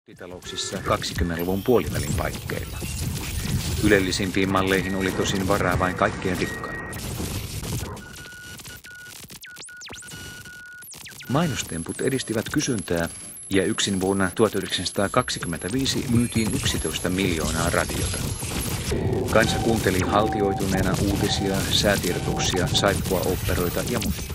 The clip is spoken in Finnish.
Kotitalouksissa 20-luvun puolivälin paikkeilla. Ylellisimpiin malleihin oli tosin varaa vain kaikkein rikkaille. Mainostemput edistivät kysyntää ja yksin vuonna 1925 myytiin 11 miljoonaa radiota. Kansa kuunteli haltioituneena uutisia, säätiedotuksia, saippuaoopperoita ja musiikkia.